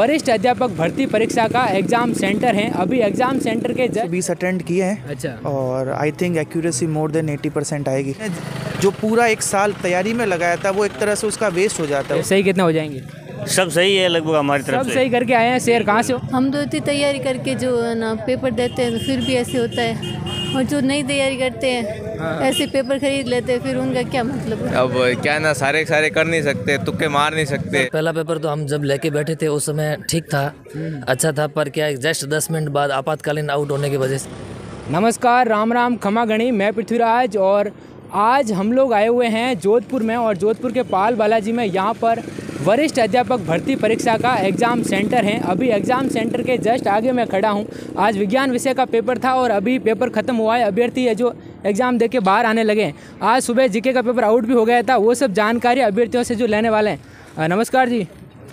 वरिष्ठ अध्यापक भर्ती परीक्षा का एग्जाम सेंटर है। अभी एग्जाम सेंटर के 20 अटेंड किए हैं। अच्छा। और I think accuracy more than 80% आएगी। जो पूरा एक साल तैयारी में लगाया था वो एक तरह से उसका वेस्ट हो जाता है। सही कितना हो जाएंगे? सब सही है लगभग हमारी तरफ सब से। सही करके आए हैं। शेर कहाँ से हो? हम तो इतनी तैयारी करके जो है ना पेपर देते हैं तो फिर भी ऐसे होता है, और जो नई तैयारी करते हैं ऐसे पेपर खरीद लेते हैं, फिर उनका क्या मतलब है? अब क्या ना, सारे कर नहीं सकते, तुक्के मार नहीं सकते। पहला पेपर तो हम जब लेके बैठे थे उस समय ठीक था, अच्छा था, पर क्या जस्ट 10 मिनट बाद आपातकालीन आउट होने की वजह से। नमस्कार, राम राम, खमा गणी, मैं पृथ्वीराज और आज हम लोग आए हुए हैं जोधपुर में और जोधपुर के पाल बालाजी में। यहाँ पर वरिष्ठ अध्यापक भर्ती परीक्षा का एग्ज़ाम सेंटर है। अभी एग्ज़ाम सेंटर के जस्ट आगे मैं खड़ा हूँ। आज विज्ञान विषय का पेपर था और अभी पेपर ख़त्म हुआ है। अभ्यर्थी है जो एग्ज़ाम दे के बाहर आने लगे हैं। आज सुबह जीके का पेपर आउट भी हो गया था, वो सब जानकारी अभ्यर्थियों से जो लेने वाले हैं। नमस्कार जी,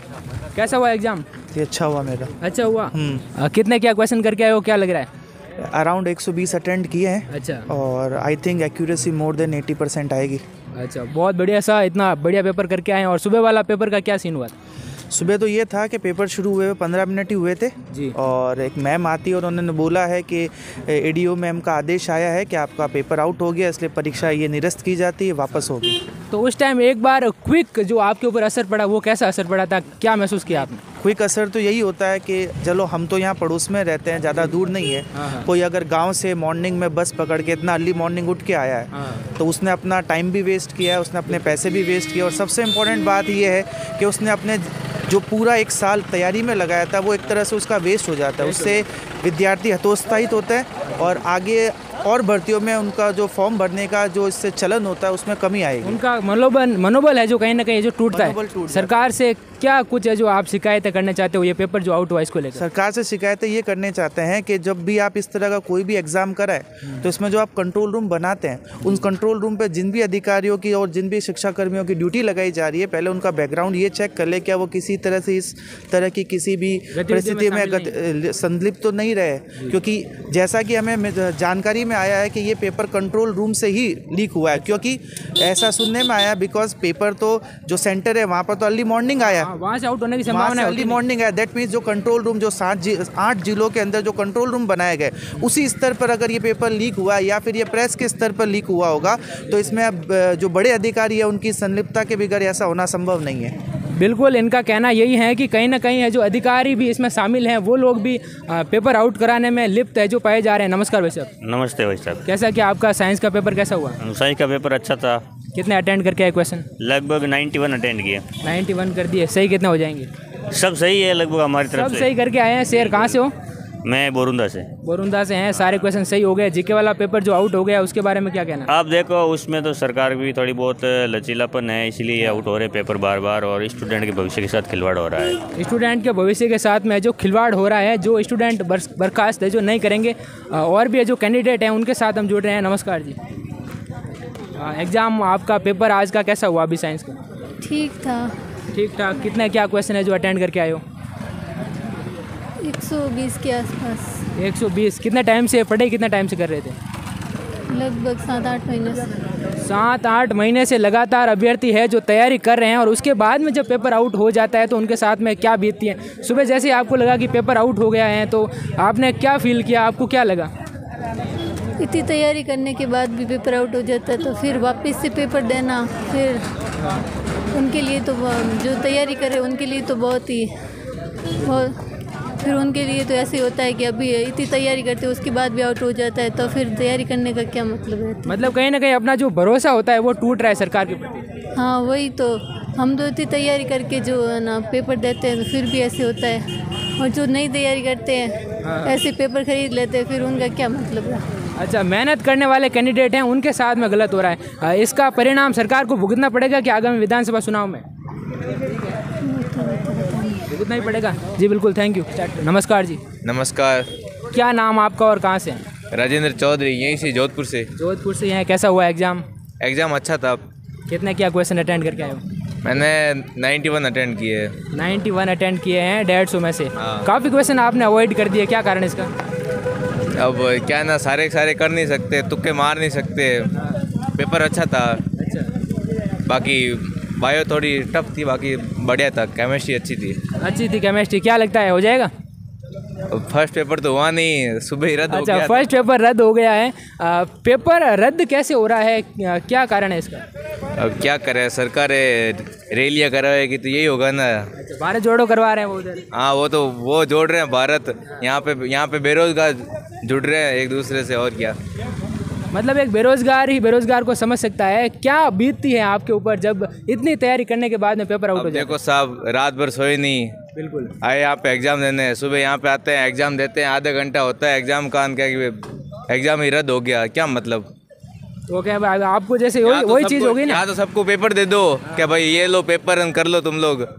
कैसा हुआ एग्ज़ाम? ये अच्छा हुआ मेरा। अच्छा हुआ। कितने क्या क्वेश्चन करके आए हो, क्या लग रहा है? अराउंड 120 अटेंड किए हैं। अच्छा। और I think accuracy more than 80% आएगी। अच्छा, बहुत बढ़िया सा, इतना बढ़िया पेपर करके आए हैं। और सुबह वाला पेपर का क्या सीन हुआ? सुबह तो ये था कि पेपर शुरू हुए 15 मिनट ही हुए थे जी। और एक मैम आती और उन्होंने बोला है कि एडीओ मैम का आदेश आया है कि आपका पेपर आउट हो गया, इसलिए परीक्षा ये निरस्त की जाती है, वापस होगी। तो उस टाइम एक बार क्विक जो आपके ऊपर असर पड़ा, वो कैसा असर पड़ा था, क्या महसूस किया आपने? क्विक असर तो यही होता है कि चलो हम तो यहाँ पड़ोस में रहते हैं, ज़्यादा दूर नहीं है। कोई अगर गांव से मॉर्निंग में बस पकड़ के इतना अर्ली मॉर्निंग उठ के आया है तो उसने अपना टाइम भी वेस्ट किया है, उसने अपने पैसे भी वेस्ट किए, और सबसे इम्पोर्टेंट बात ये है कि उसने अपने जो पूरा एक साल तैयारी में लगाया था वो एक तरह से उसका वेस्ट हो जाता है। उससे विद्यार्थी हतोत्साहित होता है और आगे और भर्तियों में उनका जो फॉर्म भरने का जो इससे चलन होता है उसमें कमी आएगी। उनका मनोबल है जो कहीं ना कहीं जो टूटता है। सरकार से क्या कुछ है जो आप शिकायतें करना चाहते हो ये पेपर जो आउट हुआ इसको लेकर? सरकार से शिकायतें ये करने चाहते हैं कि जब भी आप इस तरह का कोई भी एग्जाम कराए तो इसमें जो आप कंट्रोल रूम बनाते हैं उन कंट्रोल रूम पे जिन भी अधिकारियों की और जिन भी शिक्षा कर्मियों की ड्यूटी लगाई जा रही है, पहले उनका बैकग्राउंड ये चेक कर ले क्या वो किसी तरह से इस तरह की किसी भी परिस्थिति में संलिप्त तो नहीं रहे। क्योंकि जैसा कि हमें जानकारी में आया है कि ये पेपर कंट्रोल रूम से ही लीक हुआ है, क्योंकि ऐसा सुनने में आया बिकॉज पेपर तो जो सेंटर है वहाँ पर तो अर्ली मॉर्निंग आया, वहाँ से आउट होने की संभावना है। अर्ली मॉर्निंग है, दैट मीन्स जो कंट्रोल रूम जो 8 जिलों के अंदर जो कंट्रोल रूम बनाए गए उसी स्तर पर अगर ये पेपर लीक हुआ है या फिर ये प्रेस के स्तर पर लीक हुआ होगा तो इसमें अब जो बड़े अधिकारी है उनकी संलिप्तता के बगैर ऐसा होना संभव नहीं है। बिल्कुल, इनका कहना यही है कि कहीं ना कहीं है जो अधिकारी भी इसमें शामिल हैं वो लोग भी पेपर आउट कराने में लिप्त है जो पाए जा रहे हैं। नमस्कार भाई साहब। नमस्ते भाई साहब। कैसा क्या आपका साइंस का पेपर कैसा हुआ? साइंस का पेपर अच्छा था। कितने अटेंड करके आए क्वेश्चन? लगभग 91 अटेंड किए। 91 कर दिए। सही कितने हो जाएंगे? सब सही है लगभग हमारी तरफ सब से। सही करके आए हैं। शेर कहाँ से हो? मैं बोरुंदा से। बोरुंदा से हैं। सारे क्वेश्चन सही हो गए। जीके वाला पेपर जो आउट हो गया उसके बारे में क्या कहना? आप देखो उसमें तो सरकार भी थोड़ी बहुत लचीलापन है, इसलिए आउट हो रहे पेपर बार बार और स्टूडेंट के भविष्य के साथ खिलवाड़ हो रहा है। स्टूडेंट के भविष्य के साथ में जो खिलवाड़ हो रहा है, जो स्टूडेंट बर्खास्त है जो नहीं करेंगे, और भी जो कैंडिडेट हैं उनके साथ हम जुड़ रहे हैं। नमस्कार जी। एग्ज़ाम आपका पेपर आज का कैसा हुआ? अभी साइंस का ठीक था। ठीक ठाक। कितने क्या क्वेश्चन है जो अटेंड करके आए हो? 120 के आसपास। 120। कितने टाइम से पढ़े, कितने टाइम से कर रहे थे? लगभग 7-8 महीने से। 7-8 महीने से लगातार अभ्यर्थी है जो तैयारी कर रहे हैं और उसके बाद में जब पेपर आउट हो जाता है तो उनके साथ में क्या बीतती है? सुबह जैसे आपको लगा कि पेपर आउट हो गया है तो आपने क्या फील किया, आपको क्या लगा? इतनी तैयारी करने के बाद भी पेपर आउट हो जाता है तो फिर वापस से पेपर देना, फिर उनके लिए तो जो तैयारी करे उनके लिए तो बहुत फिर उनके लिए तो ऐसे होता है कि अभी इतनी तैयारी करते हैं उसके बाद भी आउट हो जाता है तो फिर तैयारी करने का क्या मतलब है? मतलब कहीं ना कहीं अपना जो भरोसा होता है वो टूट रहा है सरकार के प्रति। हाँ वही तो, हम तो इतनी तैयारी करके जो है ना पेपर देते हैं तो फिर भी ऐसे होता है, और जो नई तैयारी करते हैं ऐसे पेपर खरीद लेते हैं, फिर उनका क्या मतलब है? अच्छा, मेहनत करने वाले कैंडिडेट हैं उनके साथ में गलत हो रहा है। इसका परिणाम सरकार को भुगतना पड़ेगा कि आगामी विधानसभा चुनाव में? भुगतना ही पड़ेगा। जी बिल्कुल, थैंक यू। नमस्कार जी। नमस्कार। क्या नाम आपका और कहाँ से हैं? राजेंद्र चौधरी, यहीं से जोधपुर से। जोधपुर से हैं। कैसा हुआ एग्ज़ाम? एग्ज़ाम अच्छा था। कितने क्या क्वेश्चन अटेंड करके आए हो? मैंने 91 अटेंड किए। 91 अटेंड किए हैं 150 में से। काफ़ी क्वेश्चन आपने अवॉइड कर दिए, क्या कारण इसका? अब क्या ना, सारे कर नहीं सकते, तुक्के मार नहीं सकते। पेपर अच्छा था। अच्छा। बाकी बायो थोड़ी टफ थी, बाकी बढ़िया था, केमिस्ट्री अच्छी थी। केमिस्ट्री। क्या लगता है हो जाएगा? फर्स्ट पेपर तो हुआ नहीं, सुबह ही रद्द हो गया। फर्स्ट पेपर रद्द हो गया है। पेपर रद्द कैसे हो रहा है, क्या कारण है इसका? अब क्या करे, सरकार रैलियाँ करवाएगी तो यही होगा ना। भारत जोड़ो करवा रहे हैं वो उधर। हाँ, वो जोड़ रहे हैं भारत। यहाँ पे बेरोजगार जुड़ रहे हैं एक दूसरे से, और क्या। मतलब एक बेरोजगार ही बेरोजगार को समझ सकता है। क्या बीतती है आपके ऊपर जब इतनी तैयारी करने के बाद में पेपर आउट हो जाए? देखो साहब, रात भर सोए नहीं, बिल्कुल आए यहाँ पे एग्जाम देने। सुबह यहाँ पे आते हैं, एग्जाम देते हैं, आधा घंटा होता है एग्जाम का, क्या एग्जाम ही रद्द हो गया, क्या मतलब? तो क्या आपको जैसे वही चीज़ होगी ना, यहाँ तो सबको पेपर दे दो क्या भाई, ये लो पेपर कर लो तुम लोग।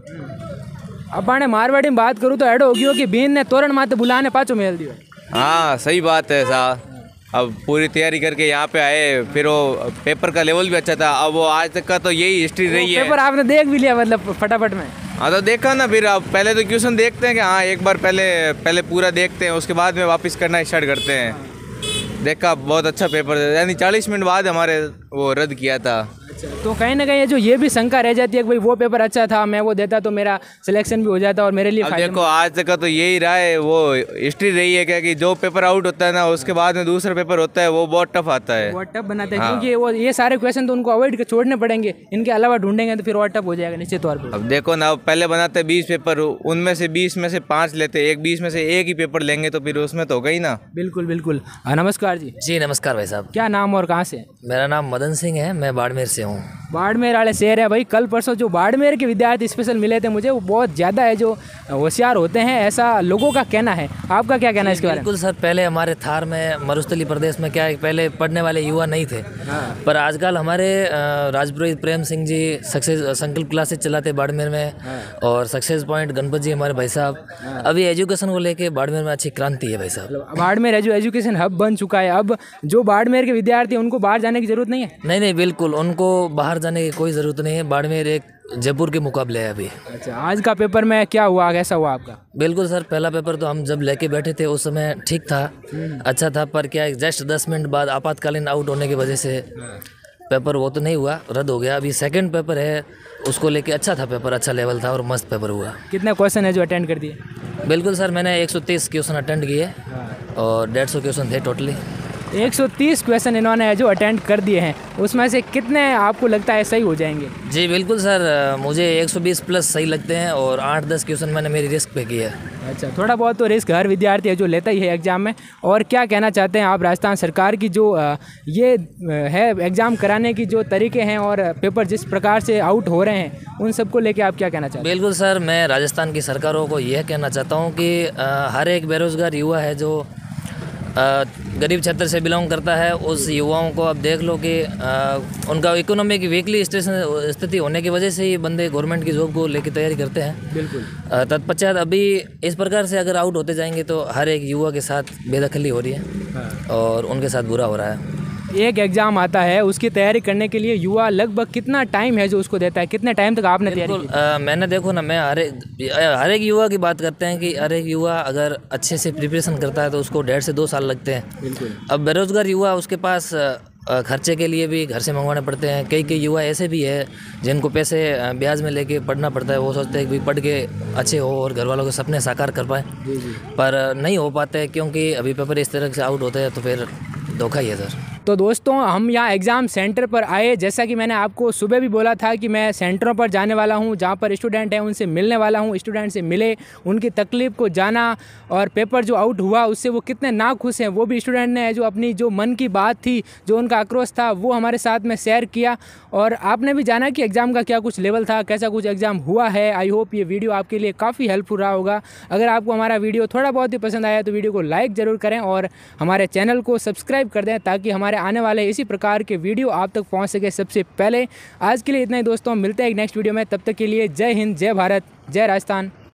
अब ने मारवाड़ी में बात करूँ तो ऐड होगी हो कि बीन ने तोरण माते बुलाने पाचो मेल दियो। हाँ सही बात है साहब। अब पूरी तैयारी करके यहाँ पे आए, फिर वो पेपर का लेवल भी अच्छा था। अब वो आज तक का तो यही हिस्ट्री रही है। पेपर आपने देख भी लिया मतलब फटाफट में? हाँ तो देखा ना, फिर अब पहले तो क्वेश्चन देखते हैं कि हाँ एक बार पहले पूरा देखते हैं, उसके बाद में वापस करना स्टार्ट करते हैं। देखा, बहुत अच्छा पेपर, यानी 40 मिनट बाद हमारे वो रद्द किया था। तो कहीं ना कहीं जो ये भी शंका रह जाती है कि भाई वो पेपर अच्छा था, मैं वो देता तो मेरा सिलेक्शन भी हो जाता और मेरे लिए अब देखो आज तक का तो यही रहा है, वो हिस्ट्री रही है क्या कि जो पेपर आउट होता है ना, उसके बाद में दूसरा पेपर होता है, वो बहुत टफ आता है, बहुत टफ बनाते हैं। क्योंकि वो ये सारे क्वेश्चन तो उनको अवॉइड छोड़ने पड़ेंगे, इनके अलावा ढूंढेंगे तो फिर और टफ हो जाएगा निश्चित तौर पर। अब देखो ना, पहले बनाते 20 पेपर, उनमें से 20 में से 5 लेते, 20 में से एक ही पेपर लेंगे तो फिर उसमें तो होगा ही ना। बिल्कुल बिल्कुल। नमस्कार जी। जी नमस्कार भाई साहब। क्या नाम और कहाँ से? मेरा नाम मदन सिंह है, मैं बाड़मेर से हूँ। बाड़मेर वाले शहर है भाई। कल परसों जो बाड़मेर के विद्यार्थी स्पेशल मिले थे मुझे, वो बहुत ज़्यादा है जो होशियार होते हैं, ऐसा लोगों का कहना है। आपका क्या कहना है इसके बारे में? बिल्कुल सर, पहले हमारे थार में मरुस्थली प्रदेश में क्या है, पहले पढ़ने वाले युवा नहीं थे। पर आजकल हमारे राजपुरोहित प्रेम सिंह जी सक्सेस संकल्प क्लासेस चलाते बाड़मेर में, और सक्सेस पॉइंट गणपत जी हमारे भाई साहब। अभी एजुकेशन को लेके बाड़मेर में अच्छी क्रांति है भाई साहब। बाड़मेर एजुकेशन हब बन चुका है। अब जो बाड़मेर के विद्यार्थी हैं उनको बाहर जाने की जरूरत नहीं है? नहीं, बिल्कुल उनको बाहर जाने की कोई ज़रूरत नहीं है। बाड़मेर एक जयपुर के मुकाबले है अभी। अच्छा, आज का पेपर में क्या हुआ, कैसा हुआ आपका? बिल्कुल सर, पहला पेपर तो हम जब लेके बैठे थे उस समय ठीक था, अच्छा था। पर क्या जस्ट 10 मिनट बाद आपातकालीन आउट होने की वजह से पेपर वो तो नहीं हुआ, रद्द हो गया। अभी सेकंड पेपर है, उसको लेके अच्छा था पेपर, अच्छा लेवल था और मस्त पेपर हुआ। कितने क्वेश्चन है जो अटेंड कर दिए? बिल्कुल सर, मैंने 130 क्वेश्चन अटेंड किए और 150 क्वेश्चन थे टोटली। 130 क्वेश्चन इन्होंने जो अटेंड कर दिए हैं, उसमें से कितने आपको लगता है सही हो जाएंगे? जी बिल्कुल सर, मुझे 120 प्लस सही लगते हैं और 8-10 क्वेश्चन मैंने मेरी रिस्क पे किया है। अच्छा, थोड़ा बहुत तो रिस्क हर विद्यार्थी है जो लेता ही है एग्ज़ाम में। और क्या कहना चाहते हैं आप राजस्थान सरकार की जो ये है एग्ज़ाम कराने की जो तरीके हैं और पेपर जिस प्रकार से आउट हो रहे हैं, उन सबको लेके आप क्या कहना चाहते हैं? बिल्कुल सर, मैं राजस्थान की सरकारों को यह कहना चाहता हूँ कि हर एक बेरोज़गार युवा है जो गरीब क्षेत्र से बिलोंग करता है, उस युवाओं को अब देख लो कि उनका इकोनॉमिक वीकली स्थिति होने की वजह से ही बंदे गवर्नमेंट की जॉब को लेकर तैयारी करते हैं। बिल्कुल। तत्पश्चात अभी इस प्रकार से अगर आउट होते जाएंगे तो हर एक युवा के साथ बेदखली हो रही है और उनके साथ बुरा हो रहा है। एक एग्ज़ाम आता है, उसकी तैयारी करने के लिए युवा लगभग कितना टाइम है जो उसको देता है? कितने टाइम तक आपने तैयारी की? मैंने देखो ना, मैं हर एक युवा की बात करते हैं कि हर एक युवा अगर अच्छे से प्रिपरेशन करता है तो उसको 1.5 से 2 साल लगते हैं। बिल्कुल। अब बेरोजगार युवा, उसके पास खर्चे के लिए भी घर से मंगवाने पड़ते हैं। कई युवा ऐसे भी है जिनको पैसे ब्याज में लेके पढ़ना पड़ता है। वो सोचते हैं कि पढ़ के अच्छे हो और घर वालों के सपने साकार कर पाए, पर नहीं हो पाते क्योंकि अभी पेपर इस तरह से आउट होते हैं तो फिर धोखा ही है सर। तो दोस्तों, हम यहाँ एग्ज़ाम सेंटर पर आए, जैसा कि मैंने आपको सुबह भी बोला था कि मैं सेंटरों पर जाने वाला हूँ जहाँ पर स्टूडेंट हैं, उनसे मिलने वाला हूँ। स्टूडेंट से मिले, उनकी तकलीफ़ को जाना और पेपर जो आउट हुआ उससे वो कितने नाखुश हैं वो भी स्टूडेंट ने जो अपनी जो मन की बात थी, जो उनका आक्रोश था, वो हमारे साथ में शेयर किया। और आपने भी जाना कि एग्ज़ाम का क्या कुछ लेवल था, कैसा कुछ एग्ज़ाम हुआ है। आई होप ये वीडियो आपके लिए काफ़ी हेल्पफुल रहा होगा। अगर आपको हमारा वीडियो थोड़ा बहुत ही पसंद आया तो वीडियो को लाइक ज़रूर करें और हमारे चैनल को सब्सक्राइब कर दें ताकि हमारे आने वाले इसी प्रकार के वीडियो आप तक पहुंच सके सबसे पहले। आज के लिए इतना ही दोस्तों, मिलते हैं एक नेक्स्ट वीडियो में। तब तक के लिए जय हिंद, जय भारत, जय राजस्थान।